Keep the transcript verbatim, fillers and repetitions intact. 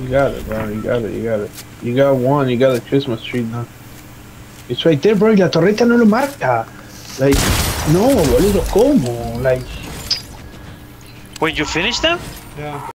You got it, bro. You got it. You got it. You got one. You got a Christmas tree now. It's right there, bro. Y la torreta no lo marca. Like, no, boludo, ¿cómo? Like. When you finish them? Yeah.